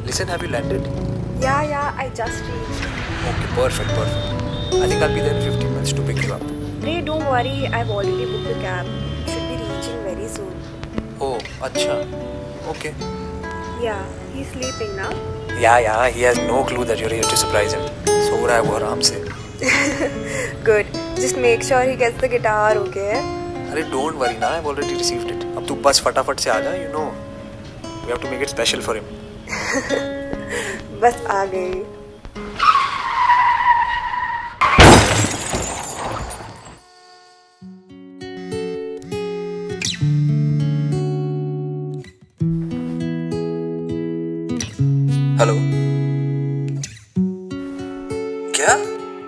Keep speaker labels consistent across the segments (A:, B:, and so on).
A: Listen, have you landed?
B: Yeah, I just reached.
A: Okay, perfect. I think I'll be there in 15 minutes to pick you up.
B: Ray, don't worry, I've already booked a cab. Should be reaching very soon.
A: Oh, acha. Okay.
B: Yeah, he's sleeping now.
A: Yeah, he has no clue that you're here to surprise him. So रहा है वो आराम से.
B: Good. Just make sure he gets the guitar, okay?
A: अरे don't worry ना, I've already received it. अब तू बस फटाफट से आ जा, you know. We have to make it special for him.
B: बस आ गई.
A: हेलो. क्या?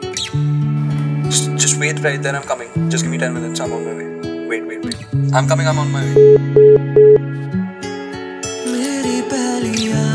A: Just wait right there. I'm coming. Just give me 10 minutes. I'm on my way. Wait. I'm coming. I'm on my way.
C: मेरी पहली